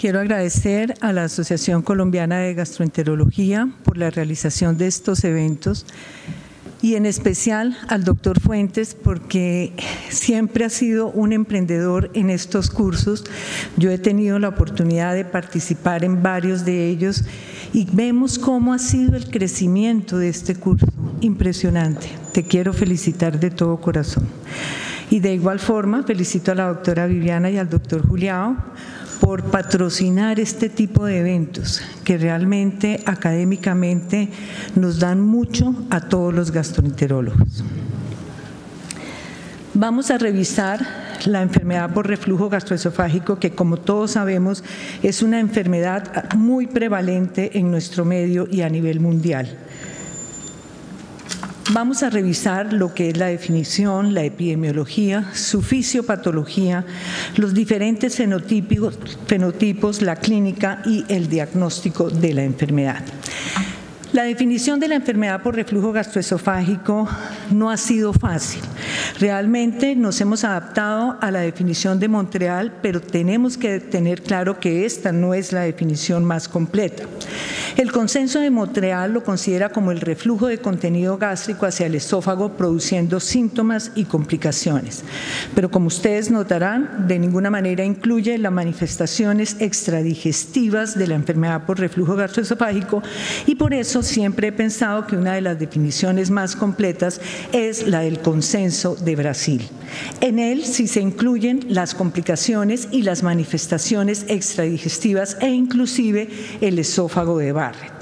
Quiero agradecer a la Asociación Colombiana de Gastroenterología por la realización de estos eventos y en especial al doctor Fuentes porque siempre ha sido un emprendedor en estos cursos. Yo he tenido la oportunidad de participar en varios de ellos y vemos cómo ha sido el crecimiento de este curso. Impresionante. Te quiero felicitar de todo corazón. Y de igual forma felicito a la doctora Viviana y al doctor Juliao por patrocinar este tipo de eventos que realmente académicamente nos dan mucho a todos los gastroenterólogos. Vamos a revisar la enfermedad por reflujo gastroesofágico, que como todos sabemos es una enfermedad muy prevalente en nuestro medio y a nivel mundial. Vamos a revisar lo que es la definición, la epidemiología, su fisiopatología, los diferentes fenotipos, la clínica y el diagnóstico de la enfermedad. La definición de la enfermedad por reflujo gastroesofágico no ha sido fácil. Realmente nos hemos adaptado a la definición de Montreal, pero tenemos que tener claro que esta no es la definición más completa. El consenso de Montreal lo considera como el reflujo de contenido gástrico hacia el esófago produciendo síntomas y complicaciones. Pero como ustedes notarán, de ninguna manera incluye las manifestaciones extradigestivas de la enfermedad por reflujo gastroesofágico y por eso siempre he pensado que una de las definiciones más completas es la del consenso de Brasil. En él sí se incluyen las complicaciones y las manifestaciones extradigestivas e inclusive el esófago de Barrett.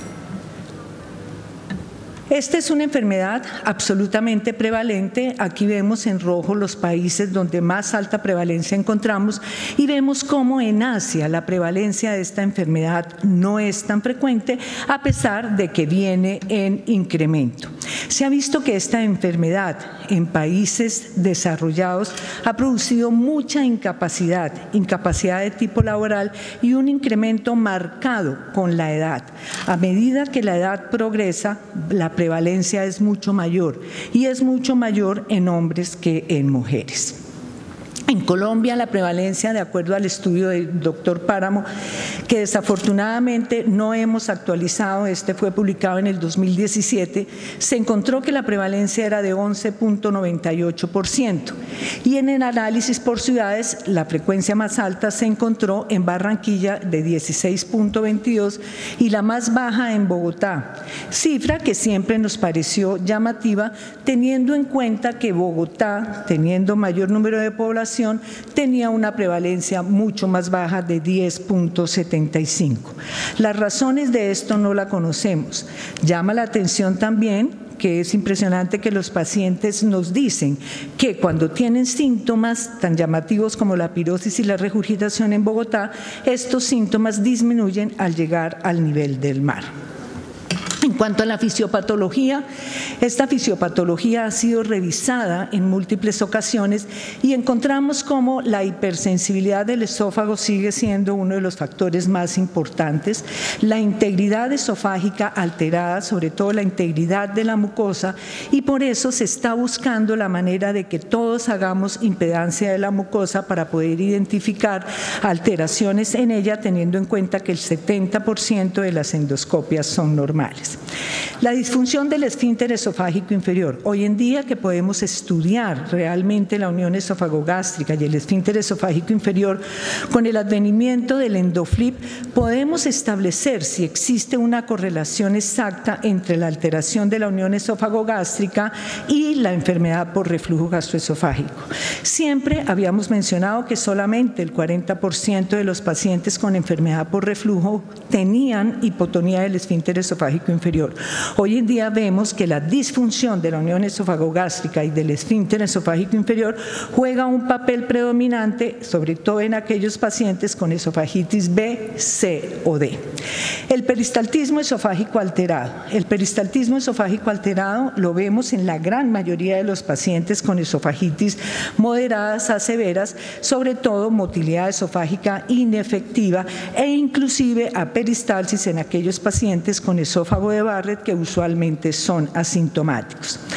Esta es una enfermedad absolutamente prevalente. Aquí vemos en rojo los países donde más alta prevalencia encontramos y vemos cómo en Asia la prevalencia de esta enfermedad no es tan frecuente a pesar de que viene en incremento. Se ha visto que esta enfermedad en países desarrollados ha producido mucha incapacidad de tipo laboral y un incremento marcado con la edad. A medida que la edad progresa, la prevalencia es mucho mayor y es mucho mayor en hombres que en mujeres. En Colombia la prevalencia, de acuerdo al estudio del doctor Páramo, que desafortunadamente no hemos actualizado, este fue publicado en el 2017, se encontró que la prevalencia era de 11.98% y en el análisis por ciudades la frecuencia más alta se encontró en Barranquilla de 16.22 y la más baja en Bogotá, cifra que siempre nos pareció llamativa teniendo en cuenta que Bogotá, teniendo mayor número de población, tenía una prevalencia mucho más baja de 10.75. Las razones de esto no la conocemos. Llama la atención también que es impresionante que los pacientes nos dicen que cuando tienen síntomas tan llamativos como la pirosis y la regurgitación en Bogotá, estos síntomas disminuyen al llegar al nivel del mar. En cuanto a la fisiopatología, esta fisiopatología ha sido revisada en múltiples ocasiones y encontramos cómo la hipersensibilidad del esófago sigue siendo uno de los factores más importantes, la integridad esofágica alterada, sobre todo la integridad de la mucosa, y por eso se está buscando la manera de que todos hagamos impedancia de la mucosa para poder identificar alteraciones en ella, teniendo en cuenta que el 70% de las endoscopias son normales. La disfunción del esfínter esofágico inferior. Hoy en día que podemos estudiar realmente la unión esofagogástrica y el esfínter esofágico inferior, con el advenimiento del EndoFLIP podemos establecer si existe una correlación exacta entre la alteración de la unión esofagogástrica y la enfermedad por reflujo gastroesofágico. Siempre habíamos mencionado que solamente el 40% de los pacientes con enfermedad por reflujo tenían hipotonía del esfínter esofágico inferior. Hoy en día vemos que la disfunción de la unión esofagogástrica y del esfínter esofágico inferior juega un papel predominante, sobre todo en aquellos pacientes con esofagitis B, C o D. El peristaltismo esofágico alterado. El peristaltismo esofágico alterado lo vemos en la gran mayoría de los pacientes con esofagitis moderadas a severas, sobre todo motilidad esofágica inefectiva e inclusive a peristalsis en aquellos pacientes con esófago de Barrett que usualmente son asintomáticos.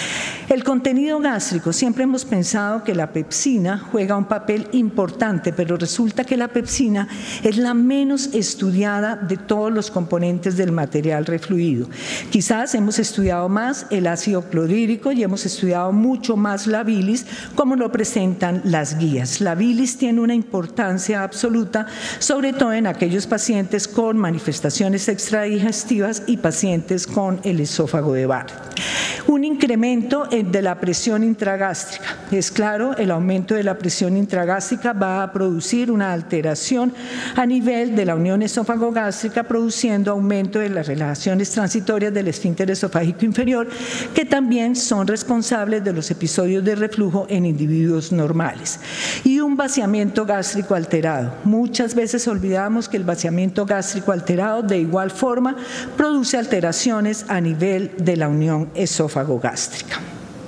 El contenido gástrico, siempre hemos pensado que la pepsina juega un papel importante, pero resulta que la pepsina es la menos estudiada de todos los componentes del material refluido. Quizás hemos estudiado más el ácido clorhídrico y hemos estudiado mucho más la bilis, como lo presentan las guías. La bilis tiene una importancia absoluta, sobre todo en aquellos pacientes con manifestaciones extradigestivas y pacientes con el esófago de Barrett. Un incremento de la presión intragástrica. Es claro, el aumento de la presión intragástrica va a producir una alteración a nivel de la unión esófago-gástrica, produciendo aumento de las relajaciones transitorias del esfínter esofágico inferior, que también son responsables de los episodios de reflujo en individuos normales. Y un vaciamiento gástrico alterado. Muchas veces olvidamos que el vaciamiento gástrico alterado de igual forma produce alteraciones a nivel de la unión esófago-gástrica.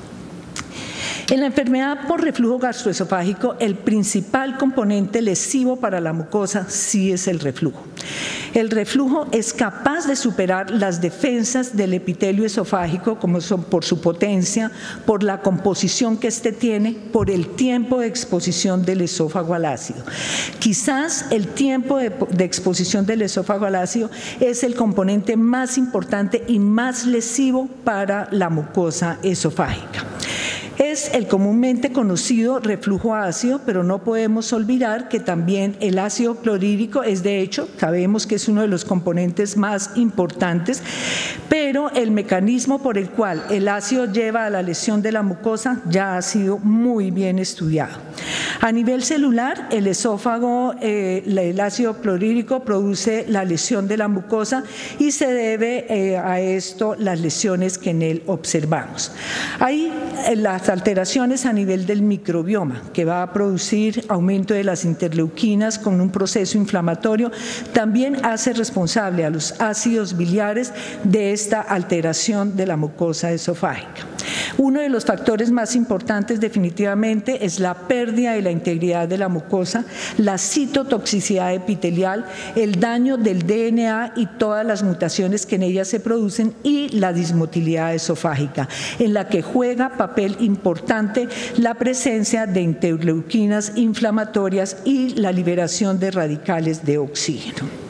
En la enfermedad por reflujo gastroesofágico, el principal componente lesivo para la mucosa sí es el reflujo. El reflujo es capaz de superar las defensas del epitelio esofágico, como son por su potencia, por la composición que éste tiene, por el tiempo de exposición del esófago al ácido. Quizás el tiempo de exposición del esófago al ácido es el componente más importante y más lesivo para la mucosa esofágica. Es el comúnmente conocido reflujo ácido, pero no podemos olvidar que también el ácido clorhídrico es, de hecho, sabemos que es uno de los componentes más importantes, pero el mecanismo por el cual el ácido lleva a la lesión de la mucosa ya ha sido muy bien estudiado. A nivel celular, el esófago, el ácido clorhídrico produce la lesión de la mucosa y se debe a esto las lesiones que en él observamos. Hay las alteraciones a nivel del microbioma, que va a producir aumento de las interleuquinas con un proceso inflamatorio, también hace responsable a los ácidos biliares de esta alteración de la mucosa esofágica. Uno de los factores más importantes definitivamente es la pérdida de la integridad de la mucosa, la citotoxicidad epitelial, el daño del DNA y todas las mutaciones que en ella se producen y la dismotilidad esofágica, en la que juega papel importante la presencia de interleuquinas inflamatorias y la liberación de radicales de oxígeno.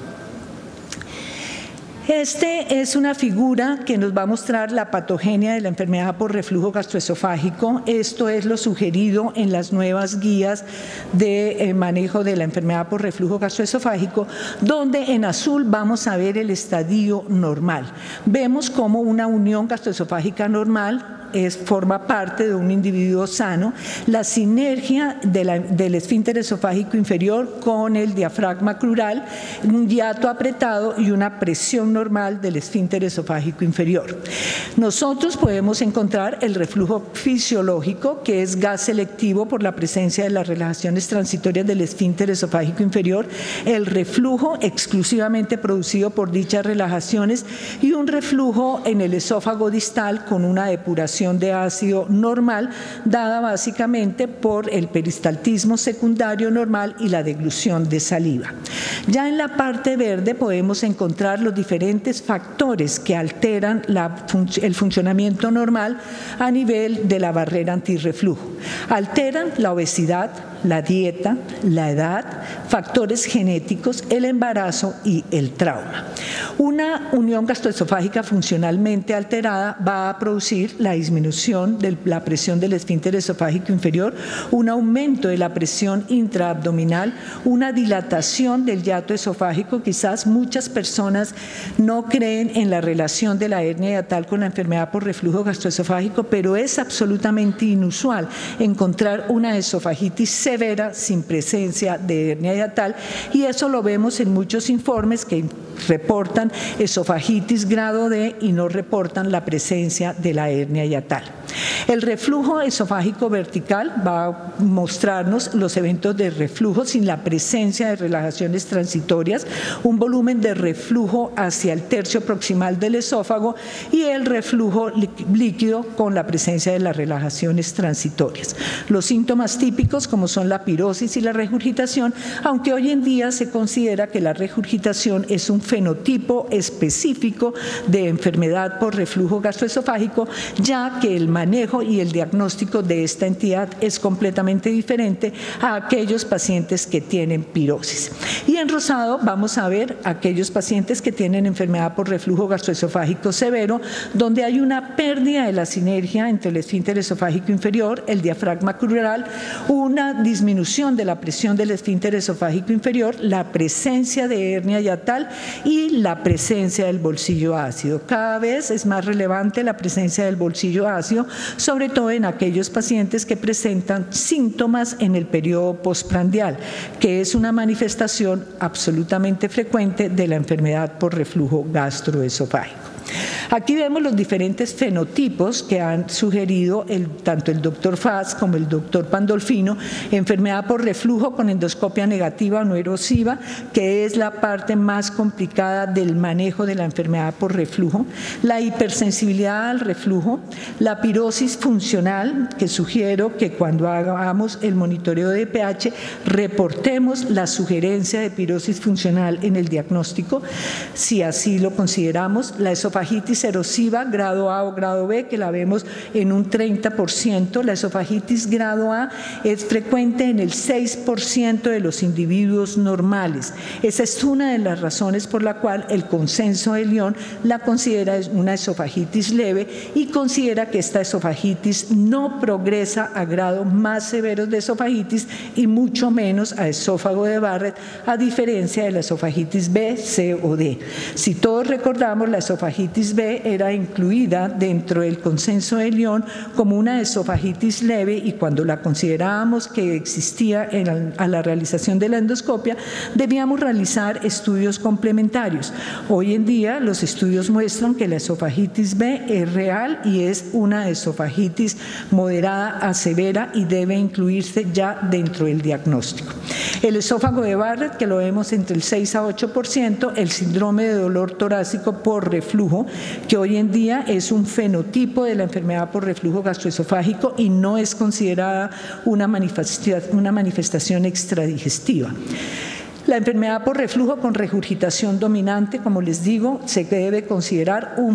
Este es una figura que nos va a mostrar la patogenia de la enfermedad por reflujo gastroesofágico. Esto es lo sugerido en las nuevas guías de manejo de la enfermedad por reflujo gastroesofágico, donde en azul vamos a ver el estadio normal. Vemos como una unión gastroesofágica normal forma parte de un individuo sano, la sinergia del esfínter esofágico inferior con el diafragma crural, un hiato apretado y una presión normal del esfínter esofágico inferior. Nosotros podemos encontrar el reflujo fisiológico, que es gas selectivo por la presencia de las relajaciones transitorias del esfínter esofágico inferior, el reflujo exclusivamente producido por dichas relajaciones y un reflujo en el esófago distal con una depuración de ácido normal, dada básicamente por el peristaltismo secundario normal y la deglución de saliva. Ya en la parte verde podemos encontrar los diferentes factores que alteran el funcionamiento normal a nivel de la barrera antirreflujo. Alteran la obesidad, la dieta, la edad, factores genéticos, el embarazo y el trauma. Una unión gastroesofágica funcionalmente alterada va a producir la disminución de la presión del esfínter esofágico inferior, un aumento de la presión intraabdominal, una dilatación del hiato esofágico. Quizás muchas personas no creen en la relación de la hernia hiatal con la enfermedad por reflujo gastroesofágico, pero es absolutamente inusual encontrar una esofagitis severa sin presencia de hernia hiatal, y eso lo vemos en muchos informes que reportan esofagitis grado D y no reportan la presencia de la hernia hiatal. El reflujo esofágico vertical va a mostrarnos los eventos de reflujo sin la presencia de relajaciones transitorias, un volumen de reflujo hacia el tercio proximal del esófago y el reflujo líquido con la presencia de las relajaciones transitorias. Los síntomas típicos, como son la pirosis y la regurgitación, aunque hoy en día se considera que la regurgitación es un fenotipo específico de enfermedad por reflujo gastroesofágico, ya ya que el manejo y el diagnóstico de esta entidad es completamente diferente a aquellos pacientes que tienen pirosis. Y en rosado vamos a ver aquellos pacientes que tienen enfermedad por reflujo gastroesofágico severo, donde hay una pérdida de la sinergia entre el esfínter esofágico inferior, el diafragma crural, una disminución de la presión del esfínter esofágico inferior, la presencia de hernia hiatal y la presencia del bolsillo ácido. Cada vez es más relevante la presencia del bolsillo ácido, sobre todo en aquellos pacientes que presentan síntomas en el periodo postprandial, que es una manifestación absolutamente frecuente de la enfermedad por reflujo gastroesofágico. Aquí vemos los diferentes fenotipos que han sugerido tanto el doctor Faz como el doctor Pandolfino: enfermedad por reflujo con endoscopia negativa o no erosiva, que es la parte más complicada del manejo de la enfermedad por reflujo, la hipersensibilidad al reflujo, la pirosis funcional, que sugiero que cuando hagamos el monitoreo de pH reportemos la sugerencia de pirosis funcional en el diagnóstico, si así lo consideramos, la esofagitis erosiva grado A o grado B, que la vemos en un 30%. La esofagitis grado A es frecuente en el 6% de los individuos normales. Esa es una de las razones por la cual el consenso de Lyon la considera una esofagitis leve y considera que esta esofagitis no progresa a grados más severos de esofagitis y mucho menos a esófago de Barrett, a diferencia de la esofagitis B, C o D. Si todos recordamos, la esofagitis B era incluida dentro del consenso de Lyon como una esofagitis leve, y cuando la considerábamos que existía a la realización de la endoscopia, debíamos realizar estudios complementarios. Hoy en día los estudios muestran que la esofagitis B es real y es una esofagitis moderada a severa y debe incluirse ya dentro del diagnóstico. El esófago de Barrett, que lo vemos entre el 6 a 8%, el síndrome de dolor torácico por reflujo, que hoy en día es un fenotipo de la enfermedad por reflujo gastroesofágico y no es considerada una manifestación extradigestiva. La enfermedad por reflujo con regurgitación dominante, como les digo, se debe considerar un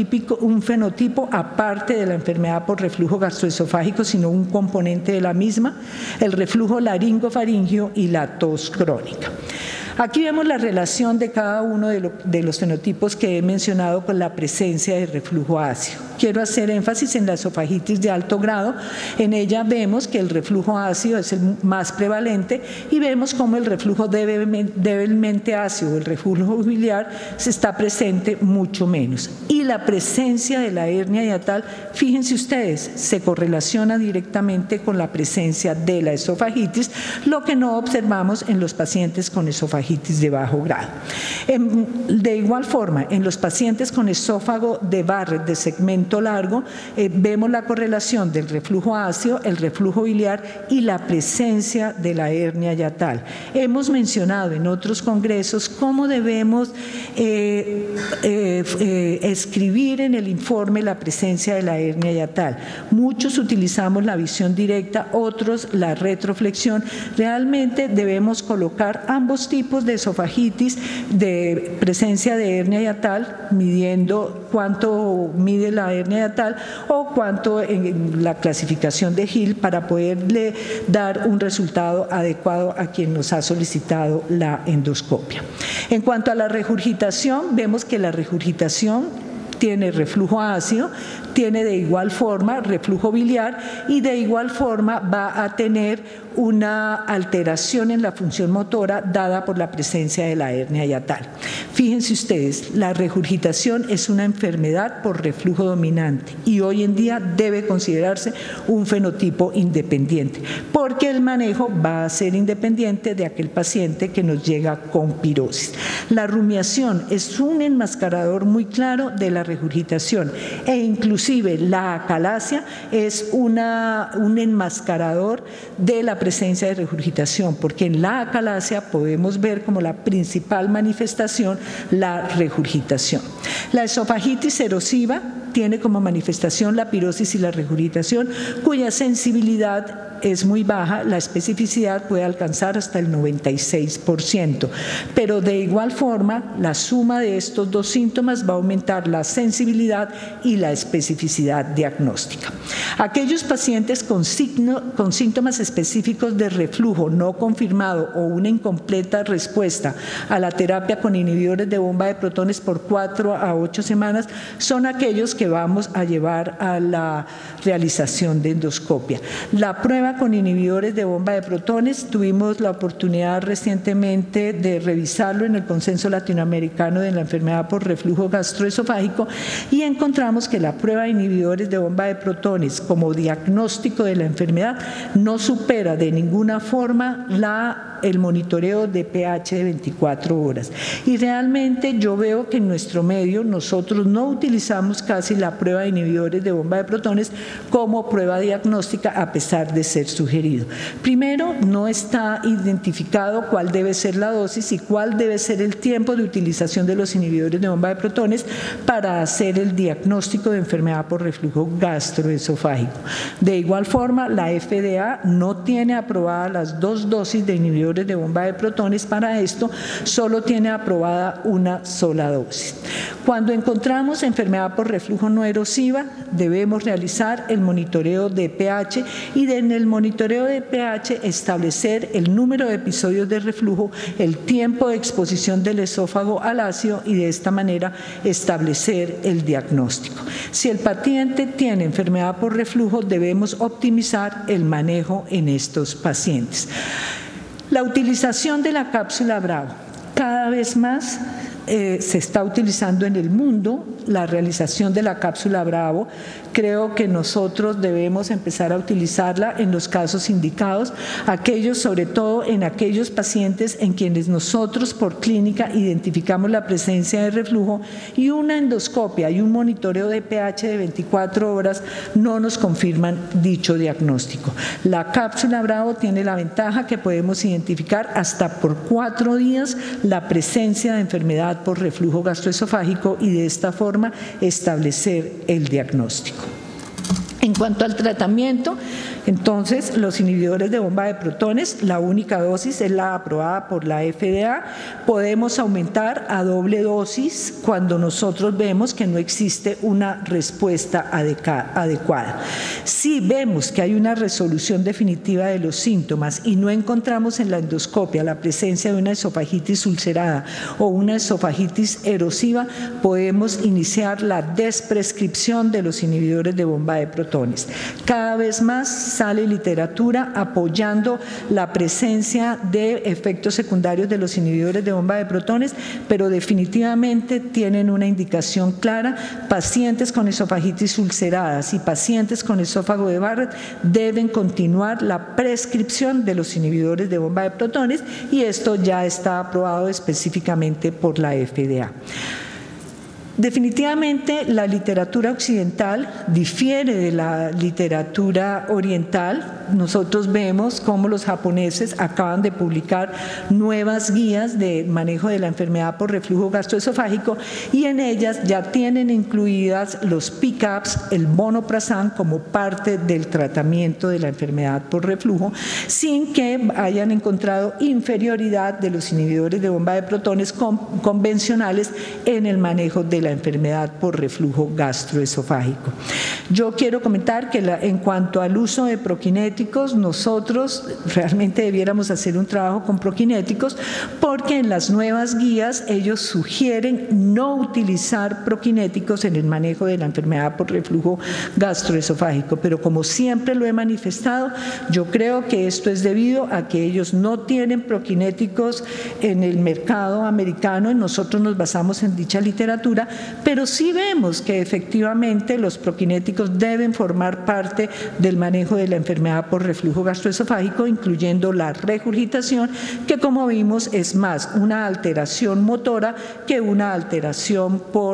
fenotipo aparte de la enfermedad por reflujo gastroesofágico, sino un componente de la misma, el reflujo laringofaringio y la tos crónica. Aquí vemos la relación de cada uno de los fenotipos que he mencionado con la presencia de reflujo ácido. Quiero hacer énfasis en la esofagitis de alto grado. En ella vemos que el reflujo ácido es el más prevalente y vemos cómo el reflujo débilmente ácido, el reflujo biliar, se está presente mucho menos. Y la presencia de la hernia hiatal, fíjense ustedes, se correlaciona directamente con la presencia de la esofagitis, lo que no observamos en los pacientes con esofagitis de bajo grado. De igual forma, en los pacientes con esófago de Barrett de segmento largo, vemos la correlación del reflujo ácido, el reflujo biliar y la presencia de la hernia hiatal. Hemos mencionado en otros congresos cómo debemos escribir en el informe la presencia de la hernia hiatal. Muchos utilizamos la visión directa, otros la retroflexión. Realmente debemos colocar ambos tipos de esofagitis de presencia de hernia hiatal, midiendo cuánto mide la hernia hiatal o cuánto en la clasificación de Hill, para poderle dar un resultado adecuado a quien nos ha solicitado la endoscopia. En cuanto a la regurgitación, vemos que la regurgitación tiene reflujo ácido, tiene de igual forma reflujo biliar y de igual forma va a tener una alteración en la función motora dada por la presencia de la hernia hiatal. Fíjense ustedes, la regurgitación es una enfermedad por reflujo dominante y hoy en día debe considerarse un fenotipo independiente, porque el manejo va a ser independiente de aquel paciente que nos llega con pirosis. La rumiación es un enmascarador muy claro de la regurgitación e inclusive la acalasia es un enmascarador de la presencia de regurgitación, porque en la acalasia podemos ver como la principal manifestación la regurgitación. La esofagitis erosiva tiene como manifestación la pirosis y la regurgitación, cuya sensibilidad es muy baja, la especificidad puede alcanzar hasta el 96%, pero de igual forma la suma de estos dos síntomas va a aumentar la sensibilidad y la especificidad diagnóstica. Aquellos pacientes con síntomas específicos de reflujo no confirmado o una incompleta respuesta a la terapia con inhibidores de bomba de protones por 4 a 8 semanas son aquellos que vamos a llevar a la realización de endoscopia. La prueba con inhibidores de bomba de protones, tuvimos la oportunidad recientemente de revisarlo en el Consenso Latinoamericano de la Enfermedad por Reflujo Gastroesofágico y encontramos que la prueba de inhibidores de bomba de protones como diagnóstico de la enfermedad no supera de ninguna forma el monitoreo de pH de 24 horas. Y realmente yo veo que en nuestro medio nosotros no utilizamos casi la prueba de inhibidores de bomba de protones como prueba diagnóstica a pesar de ser sugerido. Primero, no está identificado cuál debe ser la dosis y cuál debe ser el tiempo de utilización de los inhibidores de bomba de protones para hacer el diagnóstico de enfermedad por reflujo gastroesofágico. De igual forma, la FDA no tiene aprobadas las 2 dosis de inhibidores de bomba de protones para esto, solo tiene aprobada una sola dosis. Cuando encontramos enfermedad por reflujo no erosiva, debemos realizar el monitoreo de pH y en el monitoreo de pH establecer el número de episodios de reflujo, el tiempo de exposición del esófago al ácido y de esta manera establecer el diagnóstico. Si el paciente tiene enfermedad por reflujo, debemos optimizar el manejo en estos pacientes. La utilización de la cápsula Bravo. Cada vez más se está utilizando en el mundo la realización de la cápsula Bravo. Creo que nosotros debemos empezar a utilizarla en los casos indicados, sobre todo en aquellos pacientes en quienes nosotros por clínica identificamos la presencia de reflujo y una endoscopia y un monitoreo de pH de 24 horas no nos confirman dicho diagnóstico. La cápsula Bravo tiene la ventaja que podemos identificar hasta por 4 días la presencia de enfermedad por reflujo gastroesofágico y de esta forma establecer el diagnóstico. En cuanto al tratamiento, entonces los inhibidores de bomba de protones, la única dosis es la aprobada por la FDA. Podemos aumentar a doble dosis cuando nosotros vemos que no existe una respuesta adecuada. Si vemos que hay una resolución definitiva de los síntomas y no encontramos en la endoscopia la presencia de una esofagitis ulcerada o una esofagitis erosiva, podemos iniciar la desprescripción de los inhibidores de bomba de protones. Cada vez más sale literatura apoyando la presencia de efectos secundarios de los inhibidores de bomba de protones, pero definitivamente tienen una indicación clara. Pacientes con esofagitis ulceradas y pacientes con esófago de Barrett deben continuar la prescripción de los inhibidores de bomba de protones y esto ya está aprobado específicamente por la FDA. Definitivamente la literatura occidental difiere de la literatura oriental. Nosotros vemos cómo los japoneses acaban de publicar nuevas guías de manejo de la enfermedad por reflujo gastroesofágico y en ellas ya tienen incluidas los PCABs, el vonoprazan como parte del tratamiento de la enfermedad por reflujo, sin que hayan encontrado inferioridad de los inhibidores de bomba de protones convencionales en el manejo de la enfermedad por reflujo gastroesofágico. Yo quiero comentar que en cuanto al uso de prokinéticos, nosotros realmente debiéramos hacer un trabajo con prokinéticos porque en las nuevas guías ellos sugieren no utilizar prokinéticos en el manejo de la enfermedad por reflujo gastroesofágico, pero como siempre lo he manifestado, yo creo que esto es debido a que ellos no tienen prokinéticos en el mercado americano y nosotros nos basamos en dicha literatura, pero sí vemos que efectivamente los prokinéticos deben formar parte del manejo de la enfermedad por reflujo gastroesofágico, incluyendo la regurgitación, que como vimos es más una alteración motora que una alteración por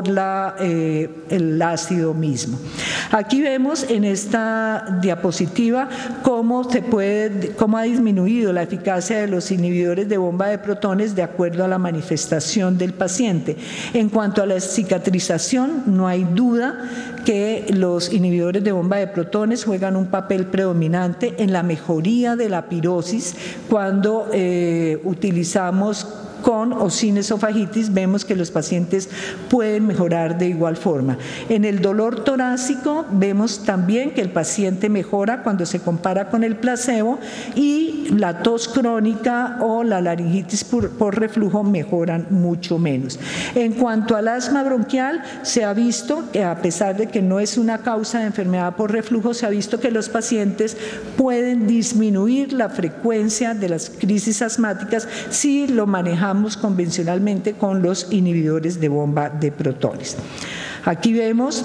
el ácido mismo. Aquí vemos en esta diapositiva cómo ha disminuido la eficacia de los inhibidores de bomba de protones de acuerdo a la manifestación del paciente. En cuanto a la cicatriz cicatrización, no hay duda que los inhibidores de bomba de protones juegan un papel predominante en la mejoría de la pirosis cuando utilizamos con o sin esofagitis. Vemos que los pacientes pueden mejorar de igual forma. En el dolor torácico vemos también que el paciente mejora cuando se compara con el placebo, y la tos crónica o la laringitis por reflujo mejoran mucho menos. En cuanto al asma bronquial, se ha visto que, a pesar de que no es una causa de enfermedad por reflujo, se ha visto que los pacientes pueden disminuir la frecuencia de las crisis asmáticas si lo manejamos convencionalmente con los inhibidores de bomba de protones. Aquí vemos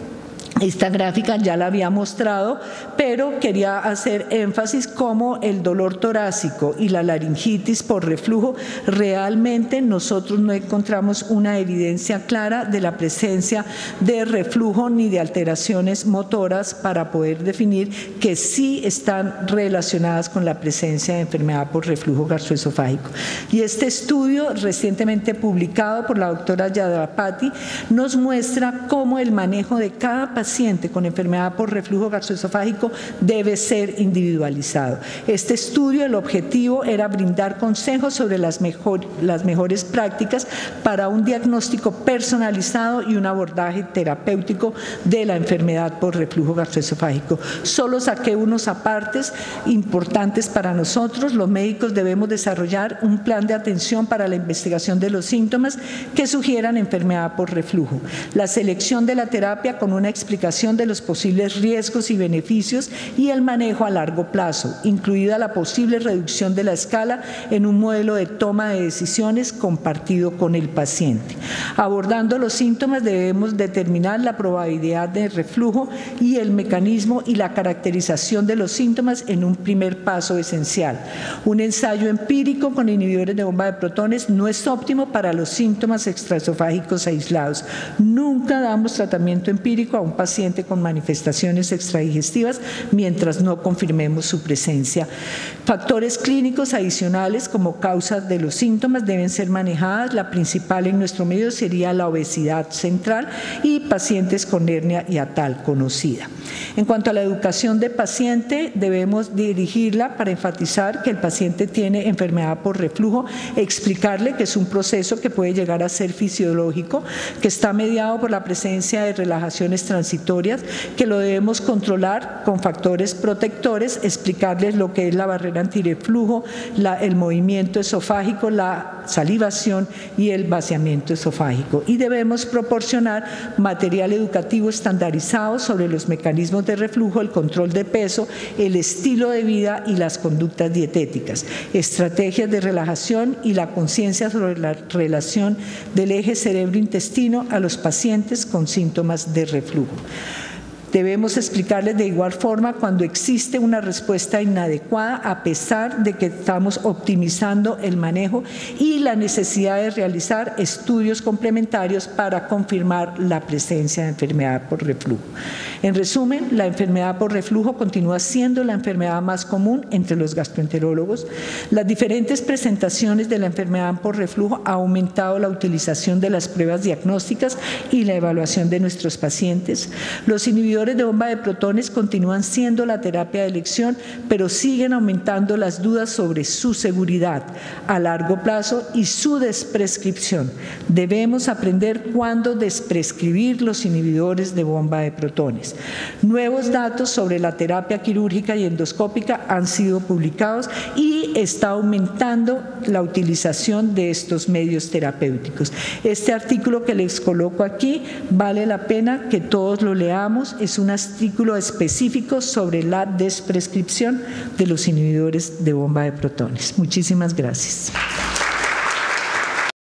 esta gráfica, ya la había mostrado, pero quería hacer énfasis como el dolor torácico y la laringitis por reflujo, realmente nosotros no encontramos una evidencia clara de la presencia de reflujo ni de alteraciones motoras para poder definir que sí están relacionadas con la presencia de enfermedad por reflujo gastroesofágico. Y este estudio, recientemente publicado por la doctora Yadapati, nos muestra cómo el manejo de cada paciente con enfermedad por reflujo gastroesofágico debe ser individualizado. Este estudio, el objetivo era brindar consejos sobre las mejores prácticas para un diagnóstico personalizado y un abordaje terapéutico de la enfermedad por reflujo gastroesofágico. Solo saqué unos apartes importantes para nosotros. Los médicos debemos desarrollar un plan de atención para la investigación de los síntomas que sugieran enfermedad por reflujo. La selección de la terapia con una explicación de los posibles riesgos y beneficios y el manejo a largo plazo, incluida la posible reducción de la escala en un modelo de toma de decisiones compartido con el paciente. Abordando los síntomas, debemos determinar la probabilidad de reflujo y el mecanismo y la caracterización de los síntomas en un primer paso esencial. Un ensayo empírico con inhibidores de bomba de protones no es óptimo para los síntomas extraesofágicos aislados. Nunca damos tratamiento empírico a un paciente con manifestaciones extradigestivas mientras no confirmemos su presencia. Factores clínicos adicionales como causas de los síntomas deben ser manejadas. La principal en nuestro medio sería la obesidad central y pacientes con hernia hiatal conocida. En cuanto a la educación de paciente, debemos dirigirla para enfatizar que el paciente tiene enfermedad por reflujo, explicarle que es un proceso que puede llegar a ser fisiológico, que está mediado por la presencia de relajaciones transitorias, que lo debemos controlar con factores protectores, explicarles lo que es la barrera antirreflujo, el movimiento esofágico, la salivación y el vaciamiento esofágico. Y debemos proporcionar material educativo estandarizado sobre los mecanismos de reflujo, el control de peso, el estilo de vida y las conductas dietéticas, estrategias de relajación y la conciencia sobre la relación del eje cerebro-intestino a los pacientes con síntomas de reflujo. Debemos explicarles de igual forma cuando existe una respuesta inadecuada, a pesar de que estamos optimizando el manejo, y la necesidad de realizar estudios complementarios para confirmar la presencia de enfermedad por reflujo. En resumen, la enfermedad por reflujo continúa siendo la enfermedad más común entre los gastroenterólogos. Las diferentes presentaciones de la enfermedad por reflujo han aumentado la utilización de las pruebas diagnósticas y la evaluación de nuestros pacientes. Los inhibidores de bomba de protones continúan siendo la terapia de elección, pero siguen aumentando las dudas sobre su seguridad a largo plazo y su desprescripción. Debemos aprender cuándo desprescribir los inhibidores de bomba de protones. Nuevos datos sobre la terapia quirúrgica y endoscópica han sido publicados y está aumentando la utilización de estos medios terapéuticos. Este artículo que les coloco aquí vale la pena que todos lo leamos. Es un artículo específico sobre la desprescripción de los inhibidores de bomba de protones. Muchísimas gracias.